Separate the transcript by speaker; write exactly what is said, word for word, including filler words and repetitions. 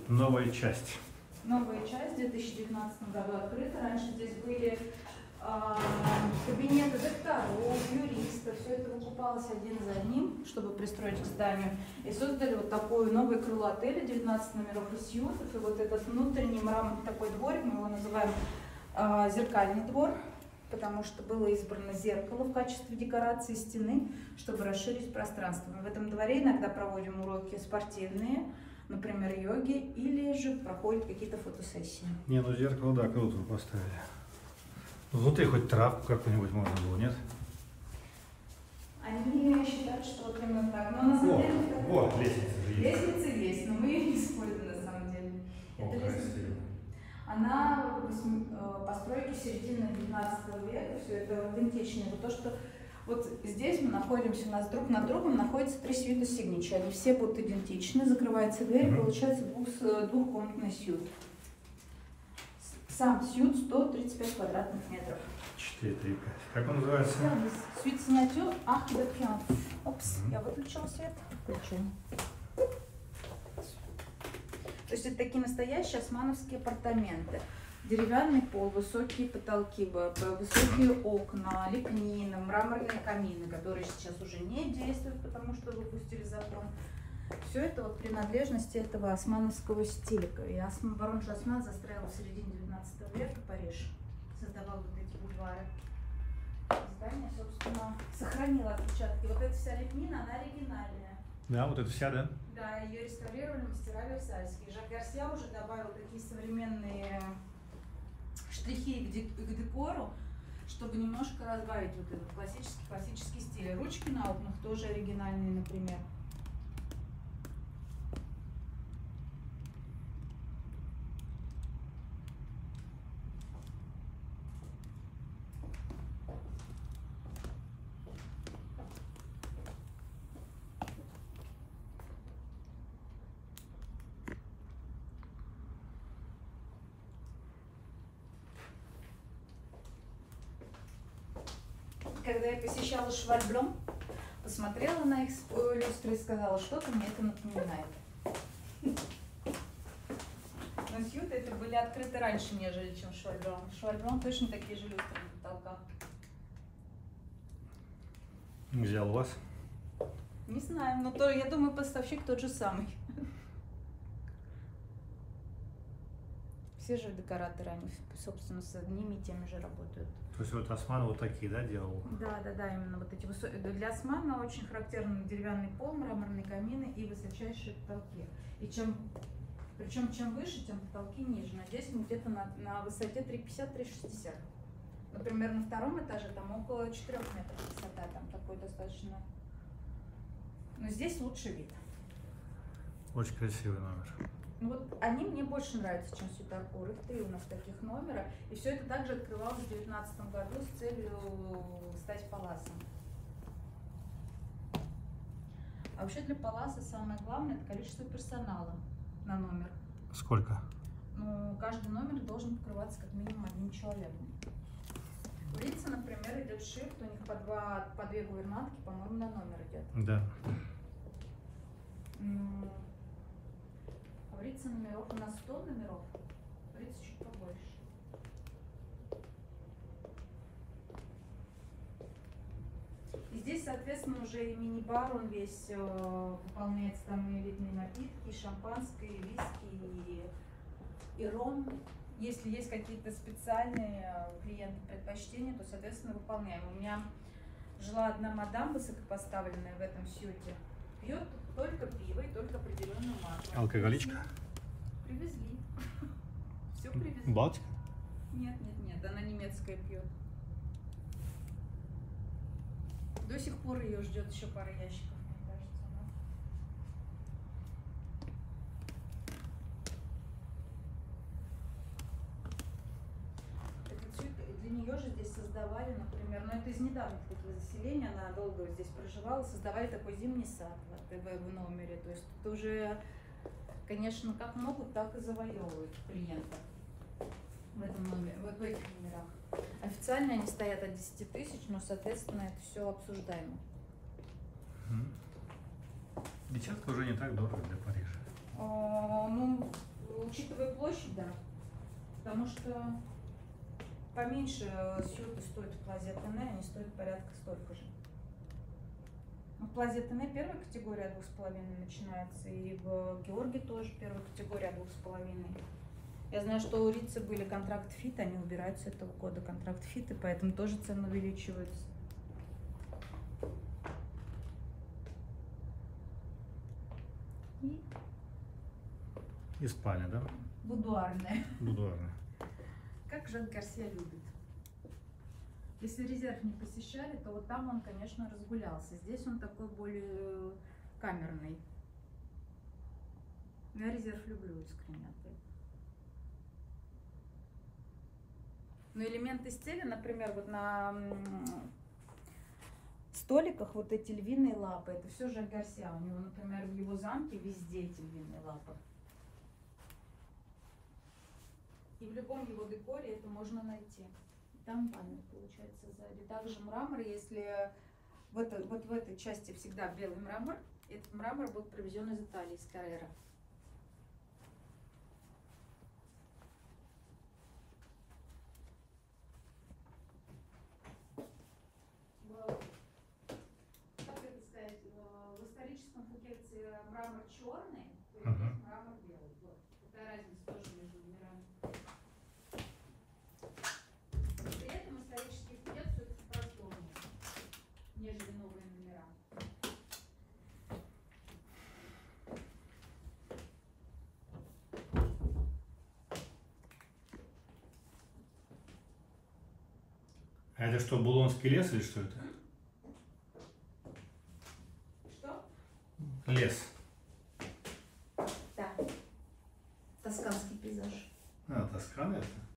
Speaker 1: Новая часть.
Speaker 2: Новая часть в две тысячи девятнадцатом году открыта. Раньше здесь были э, кабинеты докторов, юристов. Все это выкупалось один за одним, чтобы пристроить к зданию. И создали вот такое новое крыло отеля, девятнадцать номеров и сьютов. И вот этот внутренний мраморный такой дворик, мы его называем э, зеркальный двор, потому что было избрано зеркало в качестве декорации стены, чтобы расширить пространство. Мы в этом дворе иногда проводим уроки спортивные, например, йоги, или же проходят какие-то фотосессии.
Speaker 1: Не, ну зеркало, да, круто вы поставили. Внутри хоть травку какую-нибудь можно было, нет?
Speaker 2: Они считают, что вот именно так. Но на самом
Speaker 1: Вот,
Speaker 2: деле... Так...
Speaker 1: вот, лестница же есть.
Speaker 2: Лестница есть, но мы ее не используем на самом деле.
Speaker 1: О,
Speaker 2: Это лестница. Она постройки середины девятнадцатого века, все это аутентичное. Вот то, что вот здесь мы находимся, у нас друг над другом находятся три сьюта сигничи. Они все будут идентичны, закрывается дверь, mm-hmm. получается двух, двухкомнатный сьют. Сам сьют сто тридцать пять квадратных метров.
Speaker 1: четыре три пять. Как он называется?
Speaker 2: Сьют Синатюр Арк де Триумф. Опс, mm-hmm. я выключила свет. Включу. То есть это такие настоящие османовские апартаменты. Деревянный пол, высокие потолки, высокие окна, лепнина, мраморные камины, которые сейчас уже не действуют, потому что выпустили закон. Все это вот принадлежности этого османовского стиля. И Осман, барон Осман застроил в середине девятнадцатого века Париж, создавал вот эти бульвары. Здание, собственно, сохранило отпечатки. Вот эта вся лепнина, она оригинальная.
Speaker 1: Да, вот это вся, да?
Speaker 2: Да, ее реставрировали мастера версальские. Жак Гарсья уже добавил такие современные штрихи к, дек к декору, чтобы немножко разбавить вот этот классический классический стиль. Ручки на окнах тоже оригинальные, например. Когда я посещала Швальблем, посмотрела на их люстры и сказала, что-то мне это напоминает. Но сьюты это были открыты раньше, нежели чем Швальблем. Швальблем точно такие же люстры на потолках.
Speaker 1: Взял вас?
Speaker 2: Не знаю, но то, я думаю, поставщик тот же самый. Все же декораторы, они, собственно, с одними и теми же работают.
Speaker 1: То есть вот Осман вот такие, да, делал?
Speaker 2: Да, да, да, именно вот эти высокие. Для Османа очень характерны деревянный пол, мраморные камины и высочайшие потолки. И чем, причем чем выше, тем потолки ниже. Но здесь мы где-то на, на высоте три пятьдесят — три шестьдесят. Например, на втором этаже там около четырёх метров высота, там такой достаточно. Но здесь лучше вид.
Speaker 1: Очень красивый номер.
Speaker 2: Ну вот они мне больше нравятся, чем сьют Аркур. Их три у нас таких номера. И все это также открывалось в две тысячи девятнадцатом году с целью стать паласом. А вообще для паласа самое главное — это количество персонала на номер.
Speaker 1: Сколько?
Speaker 2: Ну, каждый номер должен покрываться как минимум одним человеком. В Ритце, например, идет шифт, у них по, два, по две гувернантки, по-моему, на номер идет.
Speaker 1: Да.
Speaker 2: В Ритце номеров у нас сто номеров, в Ритце чуть побольше. И здесь, соответственно, уже и мини-бар, он весь э, выполняется, там и элитные напитки, и шампанское, и виски, и, и ром. Если есть какие-то специальные клиенты предпочтения, то, соответственно, выполняем. У меня жила одна мадам, высокопоставленная в этом сьюте, пьет только пиво и только определенную марку.
Speaker 1: Алкоголичка?
Speaker 2: Привезли. Все привезли.
Speaker 1: Балтика?
Speaker 2: Нет, нет, нет, она немецкая пьет. До сих пор ее ждет еще пара ящиков, мне кажется. Да? Это все, для нее же здесь создавали, например, но это из недавних таких заселений, она долго здесь проживала, создавали такой зимний сад в, в номере. То есть это уже, конечно, как могут, так и завоевывают клиента в этом номере, вот в этих номерах. Официально они стоят от десяти тысяч, но, соответственно, это все обсуждаемо.
Speaker 1: Десятка уже не так дорого для Парижа.
Speaker 2: О, ну, площадь, да. Потому что поменьше сюты стоит в Плазе Атене, они стоят порядка столько же. В Плазе Атене первая категория двух с половиной начинается, и в Георгии тоже первая категория двух с половиной. Я знаю, что у Рицы были контракт ФИТ, они убирают с этого года контракт ФИТ, и поэтому тоже цены увеличиваются. И,
Speaker 1: И спальня, да?
Speaker 2: будуарная.
Speaker 1: Будуарная.
Speaker 2: Как Жан Гарсия любит. Если резерв не посещали, то вот там он, конечно, разгулялся. Здесь он такой более камерный. Я резерв люблю искренне. Но элементы стиля, например, вот на столиках вот эти львиные лапы, это все Жан Гарсия. У него, например, в его замке везде эти львиные лапы. И в любом его декоре это можно найти. Там память получается сзади. Также мрамор, если в это, вот в этой части всегда белый мрамор, этот мрамор был привезен из Италии, из Каррера. Как это сказать, в историческом Пхукете мрамор черный, то есть
Speaker 1: Ага.
Speaker 2: мрамор белый. Вот. Такая разница тоже между мирами. При этом исторический Пхукет все-таки просторнее, нежели новые номера.
Speaker 1: А это что, Булонский лес или что это?
Speaker 2: Что?
Speaker 1: Лес.
Speaker 2: Да. Тосканский пейзаж.
Speaker 1: А, Тоскана это?